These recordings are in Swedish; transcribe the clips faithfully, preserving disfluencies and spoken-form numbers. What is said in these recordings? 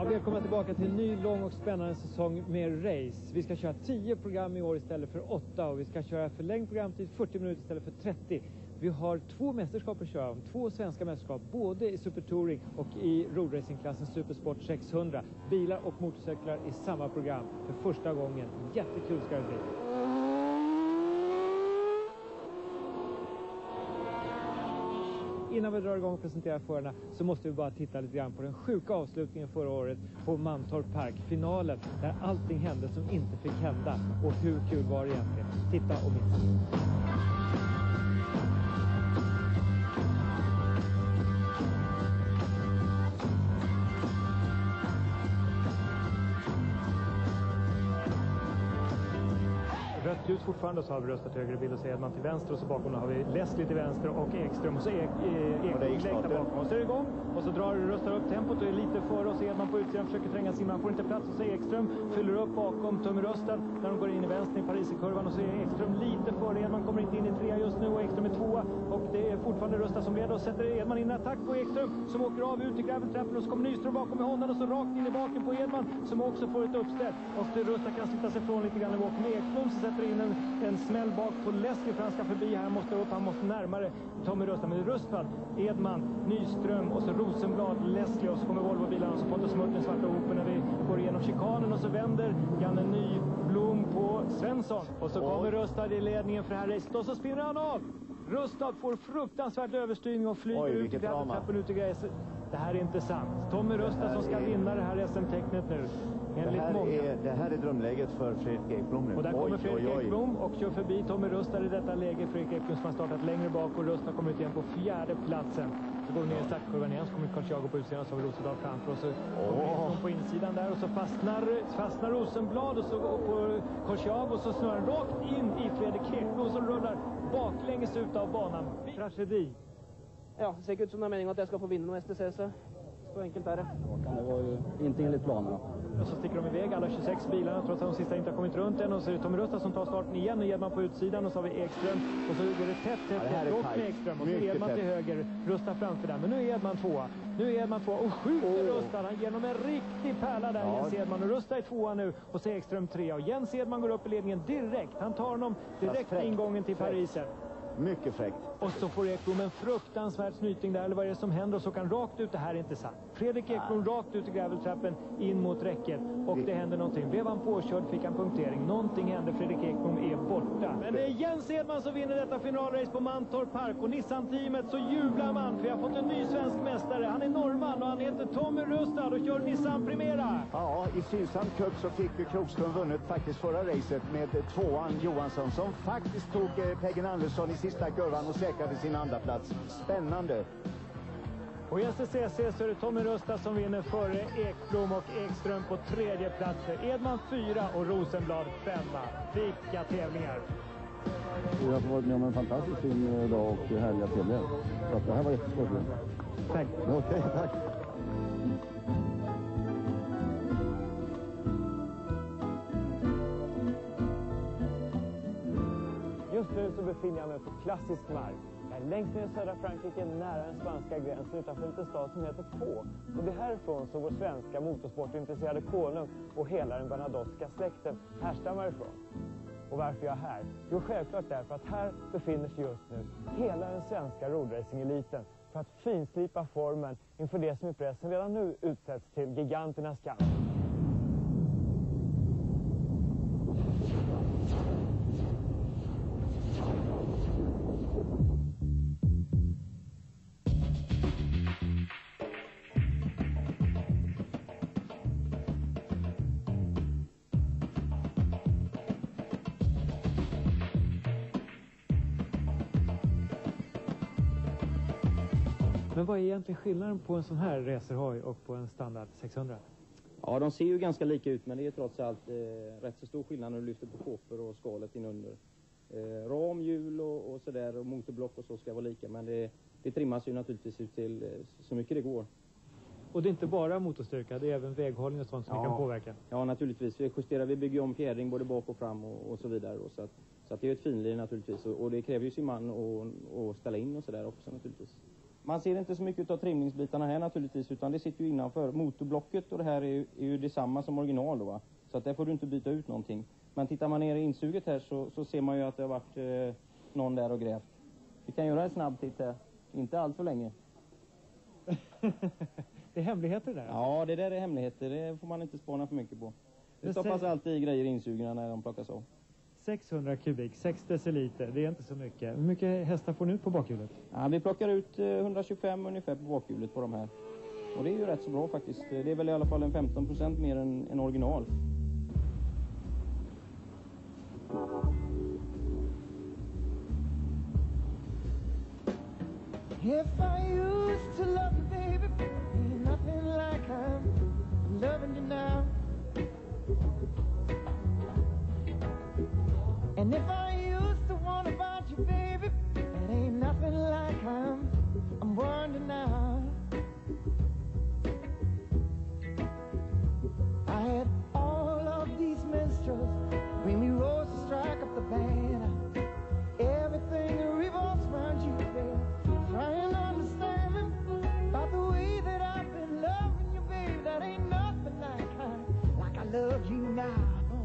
Ja, välkomna tillbaka till en ny lång och spännande säsong med race. Vi ska köra tio program i år istället för åtta och vi ska köra förlängd programtid fyrtio minuter istället för trettio. Vi har två mästerskap att köra om, två svenska mästerskap, både i supertouring och i roadracingklassen Supersport sexhundra. Bilar och motorcyklar i samma program för första gången. Jättekul ska det bli. Innan vi drar igång och presenterar förarna så måste vi bara titta lite grann på den sjuka avslutningen förra året på Mantorp Park, finalen, där allting hände som inte fick hända. Och hur kul var det egentligen? Titta och minns. Rött ljus fortfarande, så har vi röstat högre bil och så Edman till vänster och så bakom har vi Leslie till vänster och Ekström och så Ek, e, Ekström där bakom. Och så är det igång och så drar röstar upp tempot och är lite före och så Edman på utsidan försöker tränga sig in, man får inte plats och så Ekström fyller upp bakom Tommy Röstad när de går in i vänster i Paris-kurvan och så är Ekström lite före, Edman kommer inte in i trea just nu och Ekström är tvåa och det är fortfarande Röstad som leder och sätter Edman in en attack på Ekström som åker av ut i graveltrappen och så kommer Nyström bakom med Hondan och så rakt in i baken på Edman som också får ett uppställ och Röstad kan slita sig från lite grann och åker med Ekström så sätter in en En smäll bak på Leslie för han ska förbi här, han måste upp, han måste närmare Tommy Röstad. Men Röstad, Edman, Nyström och så Rosenblad, Leslie och så kommer Volvo-bilarna och så Pontus Mörten svarta ihop när vi går igenom chikanen och så vänder Janne Nyblom på Svensson och så kommer Röstad i ledningen för det här racet och så spinner han av. Röstad får fruktansvärt överstyrning och flyger Oj, ut i trappen ut i grejs. Det här är inte sant. Tommy Röstad som ska är... vinna det här S M-tecknet nu. Det här, är, det här är drömläget för Fredrik Ekblom nu. Och där kommer Fredrik oj, oj. Ekblom och kör förbi Tommy Röstad i detta läge. Fredrik Ekblom som har startat längre bak och Röstad kommer ut igen på fjärde platsen. Så går vi ner i startkurvan igen så kommer Carl Thiago på utsidan så har vi Rosenblad framför och så kommer Ekblom på insidan där och så fastnar, fastnar Rosenblad och så går på Carl Thiago och så snurrar han rakt in i Fredrik Ekblom som rullar baklänges ut av banan. Tragedi. Ja, det ser ut som den meningen att jag ska få vinna med S T C så. Så enkelt är det. Det var ju inte enligt planerna. Och så sticker de iväg alla tjugosex bilarna trots att de sista inte har kommit runt än. Och så är det Tommy Röstad som tar starten igen och Edman på utsidan och så har vi Ekström. Och så går det tätt, tätt, tätt ja, upp med Ekström. Och så är Edman till höger, Röstad framför där. Men nu är Edman tvåa. Nu är Edman tvåa och skjuter oh. Röstad. Han ger dem en riktig pärla där, ja. Jens Edman. Och Röstad är tvåa nu och så är Ekström trea. Och Jens Edman går upp i ledningen direkt. Han tar honom direkt i ingången till Parisen. Mycket fräckt. Och så får Ekblom en fruktansvärd snyting där, eller vad är det som händer? Och så kan rakt ut, det här är inte sant. Fredrik Ekblom ah. rakt ut i graveltrappen in mot räcket. Och det, det händer någonting. Blev han påkörd fick han punktering. Någonting hände, Fredrik Ekblom är borta. Men det är Jens Edman som vinner detta finalrace på Mantorp Park. Och Nissan-teamet så jublar man, för jag har fått en ny svensk mästare. Han är norrman och han heter Tommy Röstad och kör Nissan Primera. Ja, i Sydsam Cup så fick ju Krokström vunnit faktiskt förra racet med tvåan Johansson som faktiskt tog eh, Peggen Andersson i sista kurvan och säkrade sin andra plats. Spännande. Och i S T C C så är det Tommy Röstad som vinner före Ekblom och Ekström på tredje platser. Edman fyra och Rosenblad femma. Vilka tävlingar! Vi har varit med om en fantastisk fin dag och härliga tävlingar. Så det här var jätteskoj. Tack. Okej, okay, tack. Just nu så befinner jag mig på klassisk mark. Jag är längst ner i södra Frankrike, nära den spanska gränsen utanför en liten stad som heter Pau. Och det är härifrån som vår svenska motorsportintresserade konung och hela den bernadotteska släkten härstammar ifrån. Och varför jag är här? Jo, självklart därför att här befinner sig just nu hela den svenska roadracing-eliten för att finslipa formen inför det som i pressen redan nu utsätts till giganternas kamp. Men vad är egentligen skillnaden på en sån här racerhoj och på en standard sexhundra? Ja, de ser ju ganska lika ut, men det är trots allt eh, rätt så stor skillnad när du lyfter på kåpor och skalet inunder. Eh, ram, hjul och, och sådär och motorblock och så ska vara lika, men det, det trimmas ju naturligtvis ut till eh, så mycket det går. Och det är inte bara motorstyrka, det är även väghållning och sånt som ja. kan påverka? Ja, naturligtvis. Vi justerar, vi bygger om fjädring både bak och fram och, och så vidare. Och så, att, så att det är ett finlir naturligtvis. Och, och det kräver ju sin man att ställa in och sådär också naturligtvis. Man ser inte så mycket av trimningsbitarna här naturligtvis, utan det sitter ju innanför motorblocket, och det här är ju, är ju detsamma som original då, va? Så att där får du inte byta ut någonting. Men tittar man ner i insuget här så, så ser man ju att det har varit eh, någon där och grävt. Vi kan göra en snabb titt här, inte allt för länge. Det är hemligheter där? Ja, det där är hemligheter, det får man inte spana för mycket på. Det stoppas alltid i grejer i insugen när de plockas av. sexhundra kubik, sex deciliter, det är inte så mycket. Hur mycket hästar får ni ut på bakhjulet? Ja, vi plockar ut hundratjugofem ungefär på bakhjulet på de här. Och det är ju rätt så bra faktiskt. Det är väl i alla fall en femton procent mer än, än original. If I used to love you, baby, ain't nothing like I'm loving you now. And if I used to want about you, baby, it ain't nothing like I'm, I'm wondering now. I had all of these minstrels bring me roses, strike up the band. Everything revolves around you, baby. Trying to understand me about the way that I've been loving you, baby. That ain't nothing like I, like I love you now.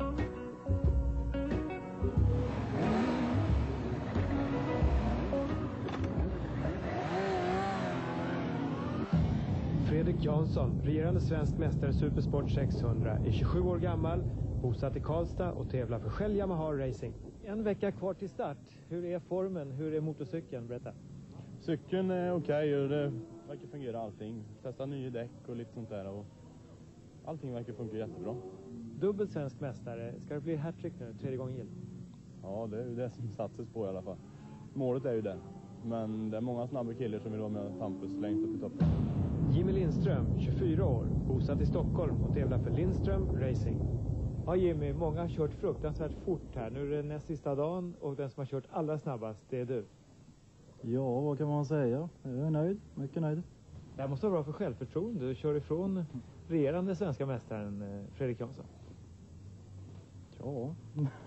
Fredrik Jansson, regerande svensk mästare Supersport sexhundra, är tjugosju år gammal, bosatt i Karlstad och tävlar för Shell Yamaha Racing. En vecka kvar till start. Hur är formen? Hur är motorcykeln? Berätta. Cykeln är okej okay, och det verkar fungera allting. Testa nya däck och lite sånt där. Och allting verkar funka jättebra. Dubbel svensk mästare. Ska det bli hattrick nu? Tredje gången gill? Ja, det är ju det som satsas på i alla fall. Målet är ju det. Men det är många snabba killar som vill vara med Tampus längst upp i toppen. Jimmy Lindström, tjugofyra år, bosatt i Stockholm och tävlar för Lindström Racing. Ja Jimmy, många har kört fruktansvärt fort här. Nu är det näst sista dagen och den som har kört allra snabbast, det är du. Ja, vad kan man säga? Jag är nöjd, mycket nöjd. Det här måste vara bra för självförtroende. Du kör ifrån regerande svenska mästaren Fredrik Jansson. Ja,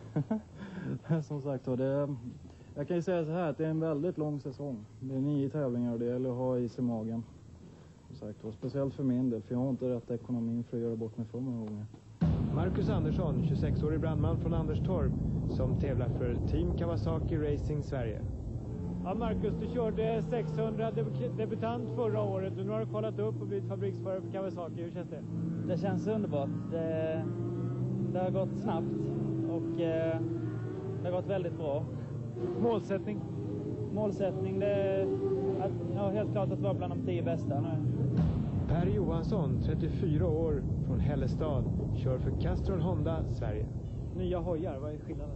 som sagt då, det, jag kan ju säga så här att det är en väldigt lång säsong. Det är nio tävlingar och det gäller att ha is i magen. Som sagt, och speciellt för min del, för jag har inte rätt ekonomin för att göra bort mig för många gånger. Marcus Andersson, tjugosex-årig brandman från Anderstorp, som tävlar för Team Kawasaki Racing Sverige. Ja Marcus, du körde sexhundra deb- debutant förra året och nu har du kollat upp och blivit fabriksförare för Kawasaki. Hur känns det? Det känns underbart. Det, det har gått snabbt och eh, det har gått väldigt bra. Målsättning? Målsättning, det är att, ja, helt klart att vara bland de tio bästa nu. Per Johansson, trettiofyra år, från Hällestad, kör för Castrol Honda Sverige. Nya hojar, vad är skillnaden?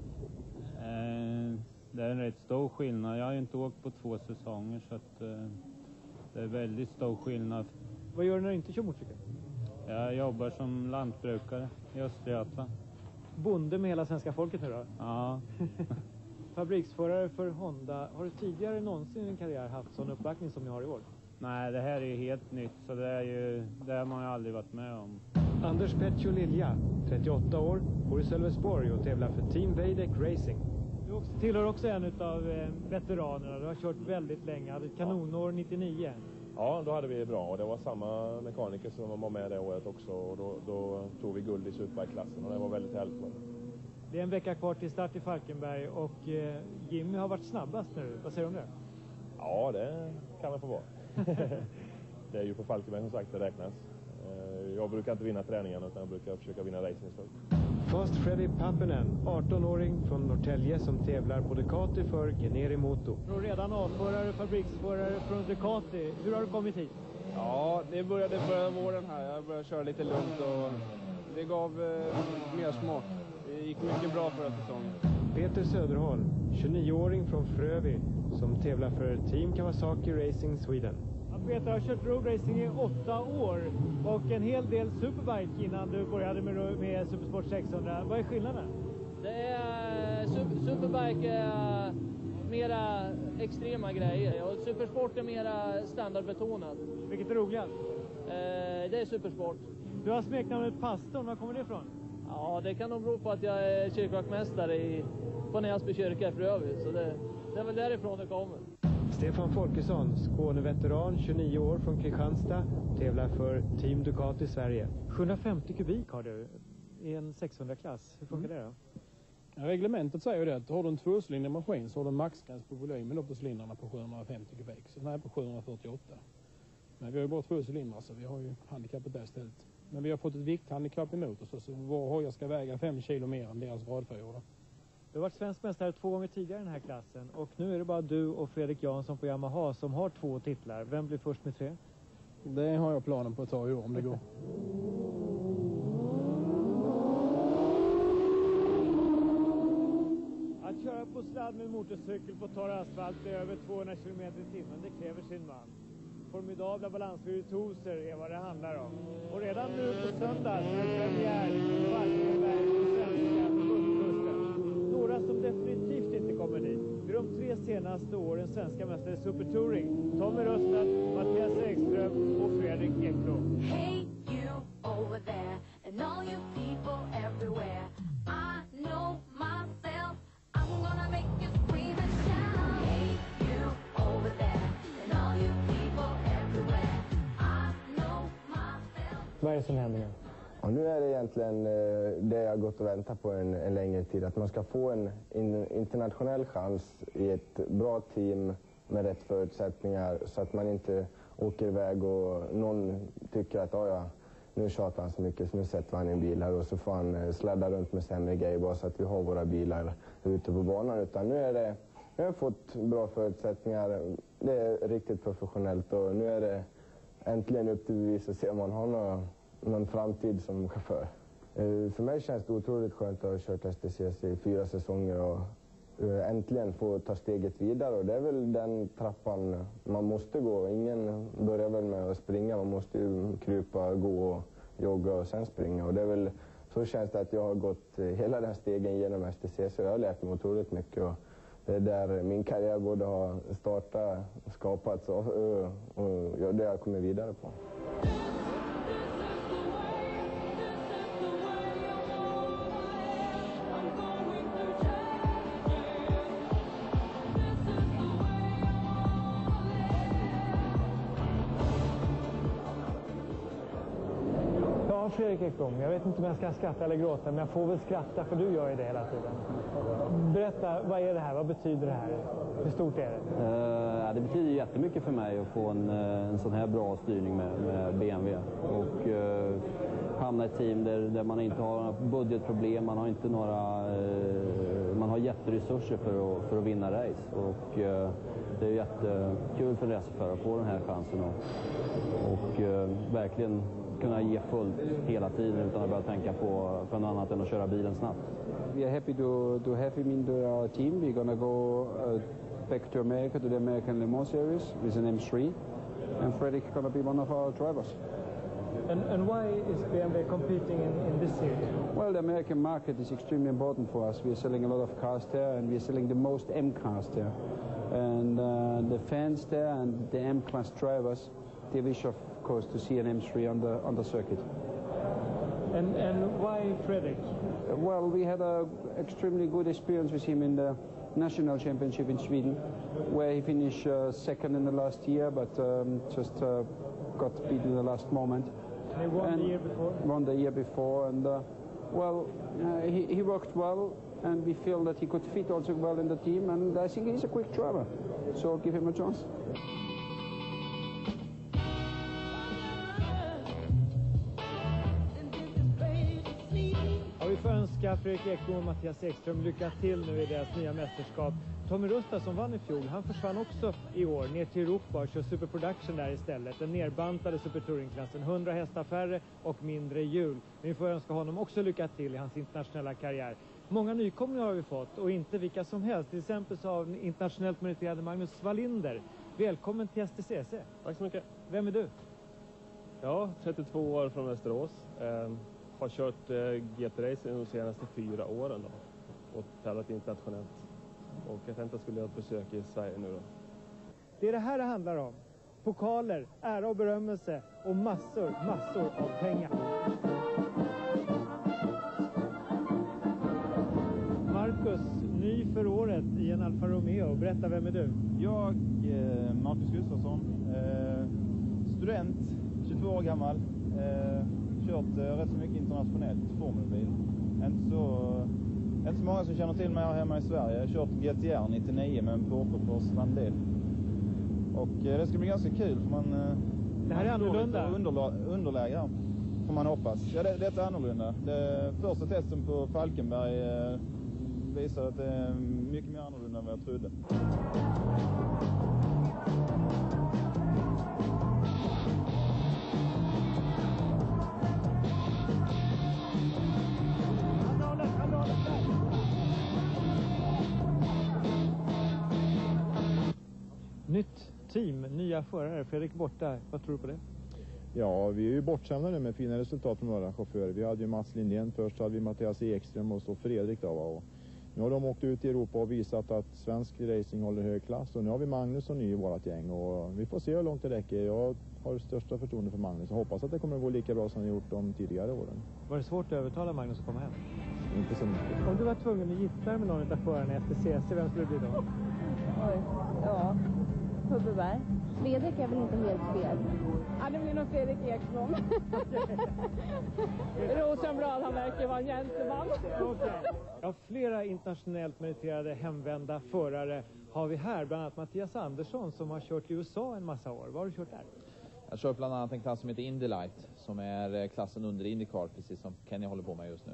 Eh, det är en rätt stor skillnad. Jag har ju inte åkt på två säsonger så att, eh, det är väldigt stor skillnad. Vad gör du när du inte kör motorcykel? Jag jobbar som lantbrukare i Östergötland. Bonde med hela svenska folket nu då? Ja. Fabriksförare för Honda. Har du tidigare någonsin i din karriär haft sån uppbackning som ni har i år? Nej, det här är ju helt nytt så det är ju, det har man ju aldrig varit med om. Anders Petcho Lilja, trettioåtta år, bor i Sölvesborg och tävlar för Team Veideck Racing. Du också, tillhör också en av eh, veteranerna. Du har kört väldigt länge. Hade ett kanonår nittionio. Ja, då hade vi bra och det var samma mekaniker som var med det året också. Och då, då tog vi guld i Superbike-klassen och det var väldigt härligt. Det är en vecka kvar till start i Falkenberg och eh, Jimmy har varit snabbast nu. Vad säger du om det? Ja, det kan man få vara. Det är ju på Falkenberg som sagt det räknas. Jag brukar inte vinna träningarna utan jag brukar försöka vinna racing istället. Fast Freddy Pappinen, arton-åring från Norrtälje som tävlar på Ducati för Generi Moto. Och redan avförare, fabriksförare från Ducati. Hur har du kommit hit? Ja, det började börja våren här. Jag började köra lite lugnt och det gav eh, mer smak. Det gick mycket bra förra säsongen. Peter Söderholm, tjugonio-åring från Frövi som tävlar för Team Kawasaki Racing Sweden. Ja, Peter har kört roadracing i åtta år och en hel del superbike innan du började med, med Supersport sexhundra. Vad är skillnaden? Det är super, superbike är mera extrema grejer och supersport är mera standardbetonat. Vilket är roligast? Eh, det är supersport. Du har smeknamnet Pastorn, var kommer det ifrån? Ja, det kan nog bero på att jag är kyrkvaktmästare i, på Näsby kyrka i Frövi, så det, det är väl därifrån det kommer. Stefan Folkesson, Skåneveteran, tjugonio år från Kristianstad, tävlar för Team Ducati Sverige. sjuhundrafemtio kubik har du i en sexhundra-klass. Hur funkar mm. det då? Ja, reglementet säger det att har du en tvåcylindrig maskin så har du en maxgräns på volymen upp på cylindrarna på sjuhundrafemtio kubik. Så den här är på sjuhundrafyrtioåtta. Men vi har ju bara två cylindrar så vi har ju handikappet där istället. Men vi har fått ett vikthandikapp emot oss så vår hojar ska väga fem kilo mer än deras radfyror. Du har varit svensk mästare två gånger tidigare i den här klassen och nu är det bara du och Fredrik Jansson på Yamaha som har två titlar. Vem blir först med tre? Det har jag planen på att ta i år om det går. Att köra på sladd med motorcykel på torr asfalt i över tvåhundra kilometer i timmen, det kräver sin man. Formidabla balansvirtuoser är vad det handlar om. Och redan nu på söndag så är premiär i Falkenberg på svenska förbundskusten. Några som definitivt inte kommer dit. Det är de tre senaste årens svenska mästare Supertouring. Tommy Röstad, Mattias Ekström och Fredrik Ekblom. Hey you over there and all you people everywhere. I know myself. I'm gonna make you scream and shout. Hey you over there and all you people everywhere. I know myself. Vad är det som händer nu? Ja, nu är det egentligen eh, det jag gått och väntat på en, en längre tid. Att man ska få en in, internationell chans i ett bra team med rätt förutsättningar. Så att man inte åker iväg och någon tycker att oh ja, nu tjatar han så mycket så nu sätter han en bil här och så får han eh, sladda runt med sämre grejer bara så att vi har våra bilar ute på banan. Utan nu är det, nu har jag fått bra förutsättningar. Det är riktigt professionellt och nu är det äntligen upp till bevis att se om man har någon någon framtid som chaufför. Uh, för mig känns det otroligt skönt att ha kört S T C C i fyra säsonger och uh, äntligen få ta steget vidare. Och det är väl den trappan man måste gå. Ingen börjar väl med att springa, man måste ju krypa, gå och jogga och sen springa. Och det är väl så känns det att jag har gått uh, hela den stegen genom S T C C och jag har lärt mig otroligt mycket. Och det är där min karriär både har startat och skapats och, uh, och det jag kommer vidare på. Fredrik Ekblom, jag vet inte om jag ska skratta eller gråta, men jag får väl skratta för du gör ju det hela tiden. Berätta, vad är det här? Vad betyder det här? Hur stort är det? Uh, det betyder jättemycket för mig att få en, en sån här bra styrning med, med B M W. Och uh, hamna i ett team där, där man inte har några budgetproblem, man har inte några... Uh, man har jätteresurser för att, för att vinna race. Och uh, det är jättekul för en racerförare att få den här chansen och, och uh, verkligen kunna ge fullt hela tiden utan att börja tänka på för något annat än att köra bilen snabbt. We are happy to, to have him into our team. We're going to go uh, back to America to the American Le Mans Series with an M three. And Fredrik is going to be one of our drivers. And, and why is B M W competing in, in this series? Well, the American market is extremely important for us. We are selling a lot of cars there and we are selling the most M cars there. And uh, the fans there and the M-class drivers, they wish of course to see an M three on the, on the circuit. And, and why Fredrik? Well, we had an extremely good experience with him in the national championship in Sweden, where he finished uh, second in the last year, but um, just uh, got beaten in the last moment. And he won and the year before? Won the year before, and uh, well, uh, he, he worked well, and we feel that he could fit also well in the team, and I think he's a quick driver, so give him a chance. Vi får önska Fredrik Ekblom och Mattias Ekström lycka till nu i deras nya mästerskap. Tommy Röstad som vann i fjol, han försvann också i år ner till Europa och kör Superproduction där istället. Den nerbantade Supertouringklassen, hundra hästar färre och mindre hjul. Men vi får önska honom också lycka till i hans internationella karriär. Många nykomlingar har vi fått och inte vilka som helst. Till exempel så har internationellt meriterade Magnus Wallinder. Välkommen till S T C C. Tack så mycket. Vem är du? Ja, trettiotvå år från Västerås. Eh, har kört eh, G T-race de senaste fyra åren då, och tävlat internationellt. Och jag tänkte att jag skulle göra ett besök i Sverige nu då. Det är det här det handlar om. Pokaler, ära och berömmelse och massor, massor av pengar. Marcus, ny ny för året i en Alfa Romeo. Berätta, vem är du? Jag, eh, Marcus Gustafsson, eh, student, tjugotvå år gammal. Eh, kört eh, rätt så mycket internationellt formelbil. Inte så, inte så många som känner till mig här hemma i Sverige. Jag har kört G T R nittionio med en Porsche på strandbil. Och eh, det ska bli ganska kul för man... Eh, det här är annorlunda. Underla, underläge här, får man hoppas. Ja, det, det är annorlunda. Det första testen på Falkenberg eh, visar att det är mycket mer annorlunda än vad jag trodde. Nytt team, nya förare. Fredrik borta. Vad tror du på det? Ja, vi är ju bortskämda nu med fina resultat från våra chaufförer. Vi hade ju Mats Lindén, först hade vi Mattias Ekström och så Fredrik då. Och nu har de åkt ut i Europa och visat att svensk racing håller hög klass. Och nu har vi Magnus och ny i vårat gäng och vi får se hur långt det räcker. Jag har största förtroende för Magnus och hoppas att det kommer att gå lika bra som det gjort de tidigare åren. Var det svårt att övertala Magnus att komma hem? Inte så mycket. Om du var tvungen att gifta dig med någon av förarna efter C C, vem skulle det bli då? Oj, ja. Hubbeberg. Fredrik är väl inte helt fel? Ja, det blir nog Fredrik Ekström. Rosenblad, han verkar vara en gentleman. Okay. Ja, flera internationellt meriterade hemvända förare har vi här. Bland annat Mattias Andersson som har kört i U S A en massa år. Vad har du kört där? Jag har kört bland annat en klass som heter Indy Light, som är klassen under IndyCar, precis som Kenny håller på med just nu.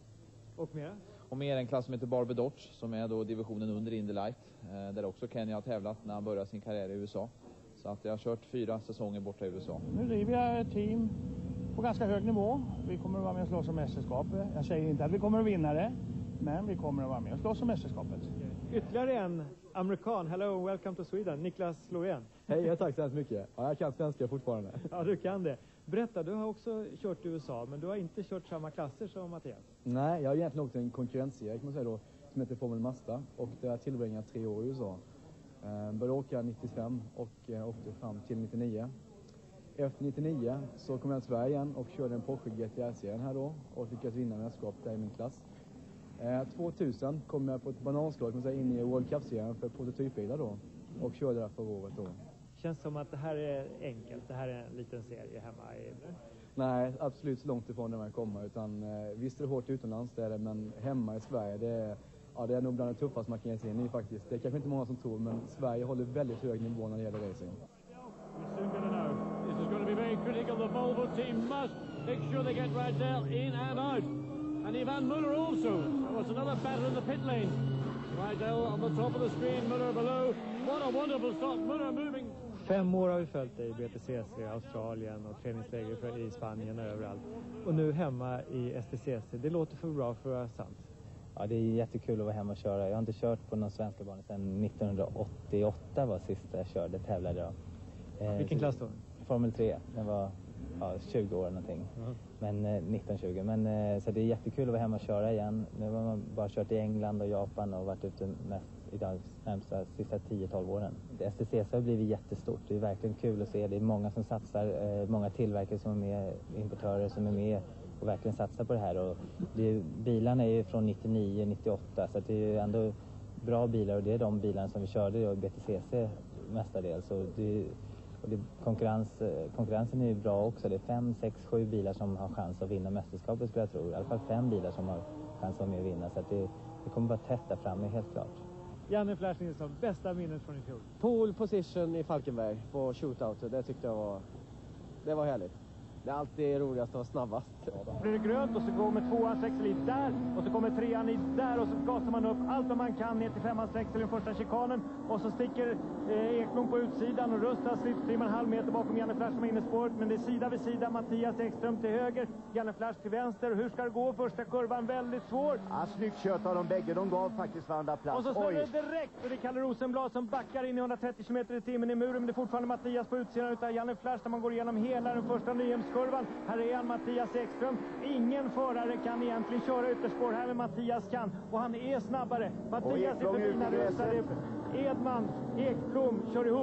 Och mer? Och mer en klass som heter Barber Dodge, som är då divisionen under Indy Light, eh, där också Kenny har tävlat när han började sin karriär i U S A. Så att jag har kört fyra säsonger borta i U S A. Nu driver jag ett team på ganska hög nivå. Vi kommer att vara med och slåss om mästerskapet. Jag säger inte att vi kommer att vinna det, men vi kommer att vara med och slåss om mästerskapet. Ytterligare en amerikan. Hello and welcome to Sweden. Niklas Lovén. Hej, tack så hemskt mycket. Ja, jag kan svenska fortfarande. Ja, du kan det. Berätta, du har också kört i U S A, men du har inte kört samma klasser som Mattias. Nej, jag har egentligen åkt en konkurrensserie kan man säga då, som heter Formel Mazda. Och där jag tillbringat tre år i U S A. Eh, började åka nittiofem och eh, åkte fram till nittionio. Efter nittionio så kom jag till Sverige igen och körde en Porsche G T R-serien här då. Och lyckades vinna mästerskapet där i min klass. Eh, tvåtusen kom jag på ett bananskal kan man säga, in i World Cup-serien för prototypbilar då. Och körde där förra året då. Känns som att det här är enkelt. Det här är en liten serie hemma i... Nej, absolut så långt ifrån där man kommer. Utan, eh, visst är det hårt utomlands det är det, men hemma i Sverige det är, ja, det är nog bland det tuffaste man kan ge sig in i faktiskt. Det är kanske inte många som tror, men Sverige håller väldigt hög nivå när det gäller racing. We're soon going to know. This is going to be very critical. The Volvo team must make sure they get Rydell in and out. And Ivan Muller also. So it's another battle in the pit lane. Rydell on the top of the screen, Muller below. What a wonderful start. Muller moving. Fem år har vi följt dig i B T C C, Australien och träningsläger i Spanien och överallt. Och nu hemma i S T C C. Det låter för bra för att vara sant. Ja, det är jättekul att vara hemma och köra. Jag har inte kört på någon svenska banor sedan nittonhundraåttioåtta var sista jag körde, tävlade jag. Eh, Vilken klass då? Formel tre. Den var ja, tjugo år någonting. Mm. Men eh, nitton tjugo. Men eh, så det är jättekul att vara hemma och köra igen. Nu har man bara kört i England och Japan och varit ute mest i de närmsta sista tio tolv åren. S T C C har blivit jättestort. Det är verkligen kul att se. Det är många som satsar, eh, många tillverkare som är med, importörer som är med och verkligen satsar på det här. Och det är, bilarna är ju från nittionio nittioåtta så det är ju ändå bra bilar och det är de bilarna som vi körde i B T C C mestadels. Och det, och det, konkurrens, konkurrensen är ju bra också. Det är fem, sex, sju bilar som har chans att vinna mästerskapet skulle jag tro. I alla fall fem bilar som har chans att vara med och vinna. Så att det, det kommer vara tätt där framme helt klart. Janne Flash Nilsson, bästa minnet från i fjol? Pole position i Falkenberg på shootout. Det tyckte jag var, det var härligt. Det är alltid roligast att vara snabbast. Blir det grönt och så kommer tvåans växel där och så kommer trean i där och så gasar man upp allt vad man kan ner till femmans växel i den första chikanen och så sticker eh, Ekblom på utsidan och Rösta slipstreamar en halv meter bakom Janne Flash som är inne i spåret, men det är sida vid sida. Mattias Ekström till höger, Janne Flash till vänster. Hur ska det gå? Första kurvan väldigt svår. Ja, snyggt kört av de bägge. De gav faktiskt varandra plats. Och så slänger det direkt och det är Kalle Rosenblad som backar in i etthundratrettio kilometer i timmen i muren, men det är fortfarande Mattias på utsidan utav Janne Flash där man går igenom hela den första Nyhemskurvan. Här är han, Mattias Ekström. Ingen förare kan egentligen köra ytterspår här, men Mattias kan. Och han är snabbare. Mattias är förfinare. Edman, Ekblom kör ihop.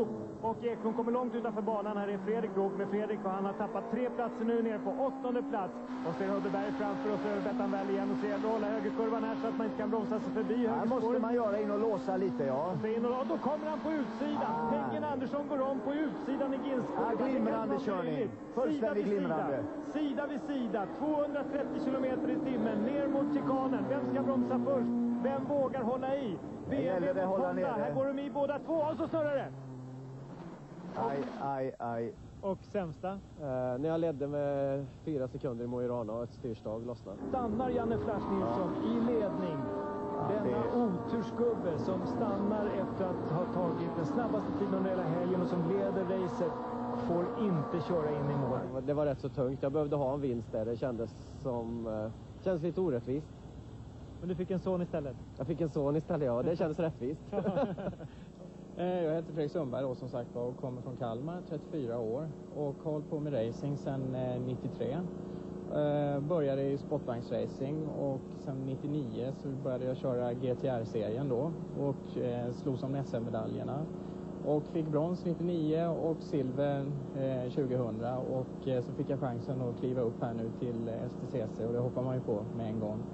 Och Eklund kommer långt utanför banan. Här är Fredrik Brok med Fredrik och han har tappat tre platser nu ner på åttonde plats. Och ser Hubbeberg framför oss över Bettanväl igen och ser hålla högerkurvan här så att man inte kan bromsa sig förbi. Här måste man göra in och låsa lite, ja. Och, in och, och då kommer han på utsidan. Ah. Häggen Andersson går om på utsidan i Ginskurvan. Ja, glimrande körning. Fullständigt glimrande. Sida vid sida. tvåhundratrettio kilometer i timmen ner mot chikanen. Vem ska bromsa först? Vem vågar hålla i? B M W mot Honda. Här går de i båda två och så snurrar det. Aj, aj, aj. Och sämsta? Eh, när jag ledde med fyra sekunder i Mo i Rana och ett styrstag lossnade. Stannar Janne Flash Nilsson ja. i ledning. Ja, denna det... otursgubbe som stannar efter att ha tagit den snabbaste tiden under hela helgen och som leder racet får inte köra in i mål. Det var rätt så tungt. Jag behövde ha en vinst där. Det kändes som... Eh, känns lite orättvist. Men du fick en son istället? Jag fick en son istället, ja. Det kändes rättvist. Jag heter Fredrik Sundberg och som sagt och kommer från Kalmar, trettiofyra år och har hållit på med racing sedan nittiotre. Uh, började i sportvagnsracing och sen nittionio så började jag köra G T R-serien då och uh, slog som S M-medaljerna. Och fick brons nittionio och silver uh, tjugohundra och uh, så fick jag chansen att kliva upp här nu till uh, S T C C och det hoppar man ju på med en gång.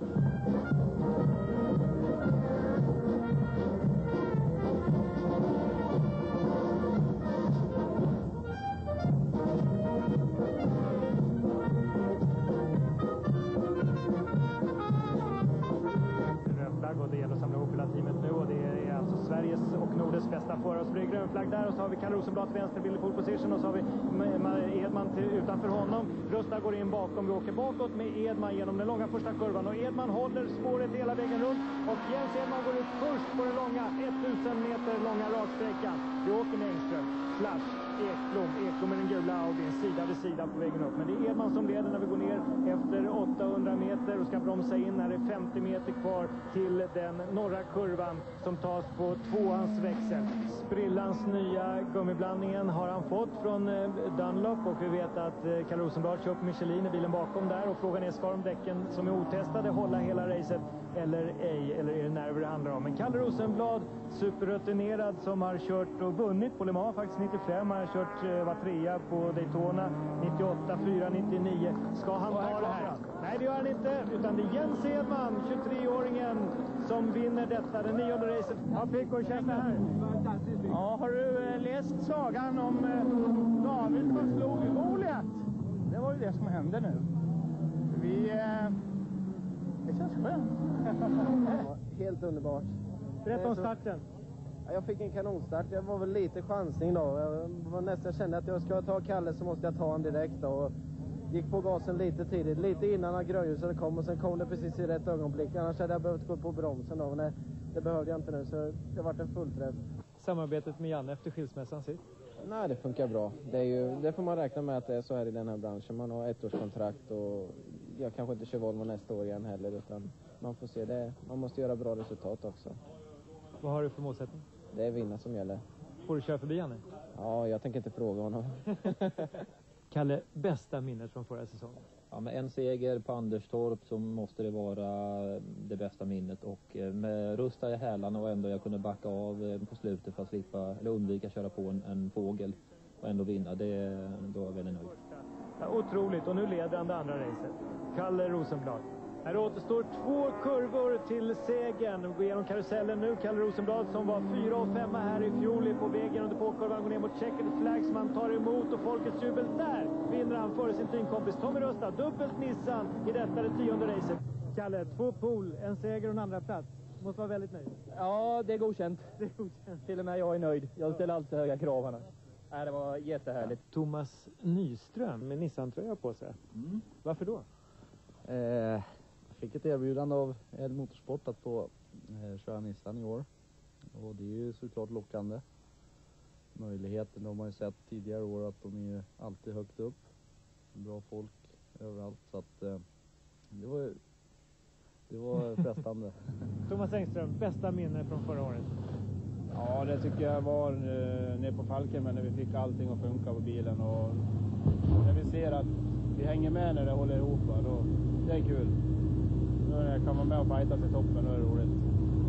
Och det gäller att samla ihop hela teamet nu och det är alltså Sveriges och Nordens bästa förare. Så blir det grön flagg där och så har vi Kalle Rosenblad till vänster, Billy pole position och så har vi Edman till, utanför honom. Rusta går in bakom, vi åker bakåt med Edman genom den långa första kurvan och Edman håller spåret hela vägen runt och Jens Edman går ut först på den långa tusen meter långa raksträckan. Vi åker med Engström, Flash, Ekblom, Ekblom med den gula Audin sida vid sida på vägen upp. Men det är Edman som leder när vi går ner efter åttahundra meter och ska bromsa in när det är femtio meter kvar till den norra kurvan som tas på tvåans växel. Sprillans nya gummiblandningen har han fått från Dunlop och vi vet att Kalle Rosenblad kör på Michelin i bilen bakom där och frågan är, ska de däcken som är otestade hålla hela racet eller ej, eller är det nerver det handlar om? Men Kalle Rosenblad, superrutinerad som har kört och vunnit på Le Mans faktiskt nittiofem, har kört var trea på Daytona nittioåtta, fyra, nittionio. Ska han ta det här? Nej, det gör han inte, utan det är Jens Edman, tjugotreåringen, som vinner detta, den nionde racet. Ja, Pico, känns det här? Ja, har du läst sagan om eh, David som slog Goliat? Det var ju det som hände nu. Vi... Eh, det känns skönt. Ja, helt underbart. Berätta om starten. Jag fick en kanonstart. Jag var väl lite chansning då. Jag var nästan kände att jag ska ta Kalle så måste jag ta han direkt då. Och gick på gasen lite tidigt, lite innan att grönljuset kom och sen kom det precis i rätt ögonblick. Annars hade jag behövt gå på bromsen då. Men nej, det behövde jag inte nu så det varit en fullträff. Samarbetet med Janne efter skilsmässan sitt? Nej, det funkar bra. Det, är ju, det får man räkna med att det är så här i den här branschen. Man har ett års kontrakt och jag kanske inte kör Volvo nästa år igen heller utan man får se det. Man måste göra bra resultat också. Vad har du för målsättning? Det är vinna som gäller. Får du köra förbi Janne? Ja, jag tänker inte fråga honom. Kalle, bästa minnet från förra säsongen? Ja, med en seger på Anderstorp så måste det vara det bästa minnet och med Rusta i hälarna och ändå jag kunde backa av på slutet för att slippa eller undvika köra på en, en fågel och ändå vinna. Det då är jag väldigt nöjd. Ja, otroligt, och nu leder han det andra racet. Kalle Rosenblad. Här återstår två kurvor till segern. Vi går igenom karusellen nu. Kalle Rosenblad som var fyra och femma här i fjol är på väg genom depåkurvan. Går ner mot Checkered Flag som han tar emot och folkets jubel. Där vinner han före sin teamkompis Tommy Rusta. Dubbelt Nissan i detta det tionde racet. Kalle, två pool, en seger och en andra plats. Måste vara väldigt nöjd. Ja, det är godkänt. Det är godkänt. Till och med jag är nöjd. Jag ställer alltid höga krav här. Nej, det var jättehärligt. Thomas Nyström med Nissan-tröja på sig. Mm. Varför då? Eh, jag fick ett erbjudande av Ed Motorsport att få eh, köra Nissan i år. Och det är ju såklart lockande. Möjligheten, de har ju sett tidigare år att de är alltid högt upp. Bra folk överallt. Så att eh, det var ju det var frestande. Thomas Engström, bästa minne från förra året? Ja, det tycker jag var eh, nere på Falkenberg när vi fick allting att funka på bilen och när vi ser att vi hänger med när det håller ihop, då, det är kul. Nu kan man med och fighta sig toppen och det är roligt.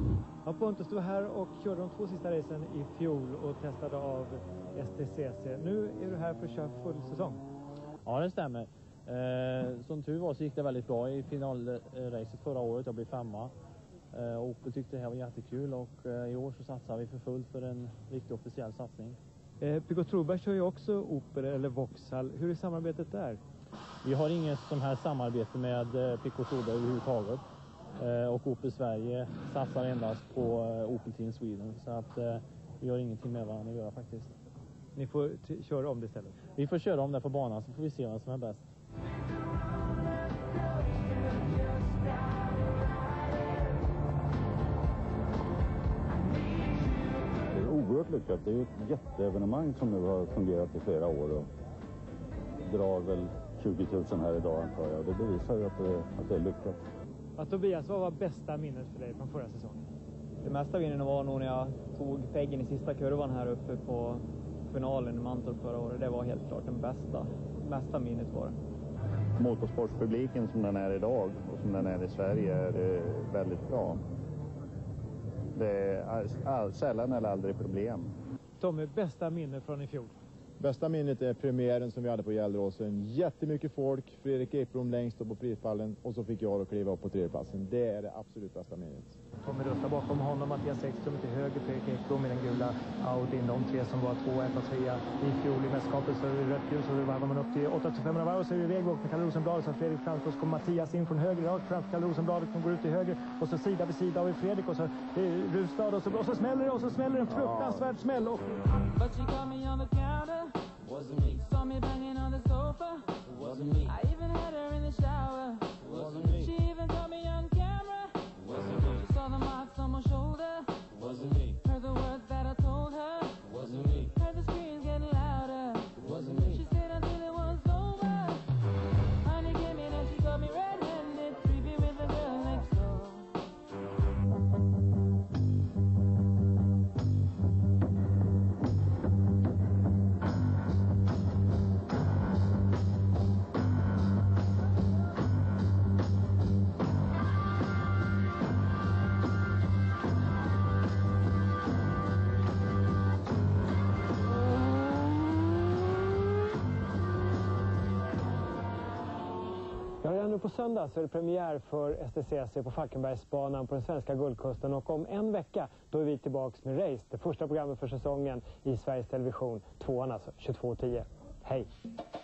Ja, Pontus, du var här och körde de två sista racen i fjol och testade av S T C C. Nu är du här för att köra full säsong. Ja, det stämmer. Eh, som tur var så gick det väldigt bra i finalracet förra året. Jag blev femma. Eh, och Opel tyckte det här var jättekul och eh, i år så satsar vi för fullt för en riktigt officiell satsning. Eh, Pico Troberg kör ju också Opel eller Vauxhall. Hur är samarbetet där? Vi har inget som här samarbete med eh, Pico Troberg överhuvudtaget. Eh, och Opel Sverige satsar endast på eh, Opel Team Sweden. Så att eh, vi har ingenting med varandra att göra faktiskt. Ni får t- köra om det istället? Vi får köra om det på banan så får vi se vad som är bäst. Det är oerhört lyckat. Det är ju ett jätteevenemang som nu har fungerat i flera år och drar väl tjugo tusen här idag antar jag. Det bevisar ju att det, att det är lyckat. Ja, Tobias, vad var bästa minnet för dig från förra säsongen? Det mesta minnen var nog när jag tog peggen i sista kurvan här uppe på finalen i Mantorp förra året. Det var helt klart den bästa, bästa minnet var det. Motorsportspubliken som den är idag och som den är i Sverige är väldigt bra. Det är all, sällan eller aldrig problem. Tommy, bästa minne från i fjol? Bästa minnet är premiären som vi hade på Gällråsen. Jättemycket folk, Fredrik Ekblom längst upp på prispallen och så fick jag att kliva upp på tredjeplatsen. Det är det absolut bästa minnet. Tommy röstar bakom honom, Mattias Ekström till höger, Fredrik Ekblom i den gula Audin. De tre som var två, ett och trea i fjol i mästerskapet, så är det rött ljus och då varvar man upp till åtta tusen femhundra varv och så är det iväg med Kalle Rosenblad. Så Fredrik framför oss kommer Mattias in från höger, rakt framför Kalle Rosenblad som går ut till höger och så sida vid sida av Fredrik och så eh, Rustad och så, och så smäller det och så smäller en fruktansvärd smäll. Och... Wasn't me. Saw me banging on the sofa. It wasn't me. I even had her in the shower. It wasn't me. She even caught me on camera. It wasn't me. She saw the marks on my shoulder. It wasn't me. Heard the words that I told her. It wasn't me. Heard the screams getting louder. It wasn't me. She stayed until it was over. Honey came in and she got me red-handed, creepy with the girl next door. Nu på söndag så är det premiär för S T C C på Falkenbergsbanan på den svenska guldkusten och om en vecka då är vi tillbaka med Race, det första programmet för säsongen i Sveriges Television, tvåan alltså, tjugotvå tio. Hej!